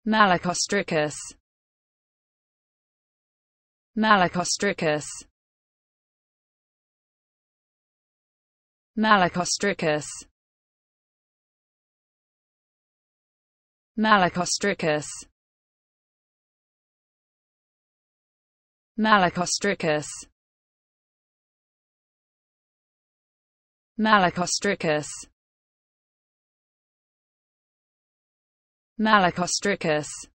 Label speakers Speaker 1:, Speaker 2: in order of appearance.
Speaker 1: malacostricus, malacostricus, malacostricus, malacostricus, malacostricus, malacostricus, malacostricus.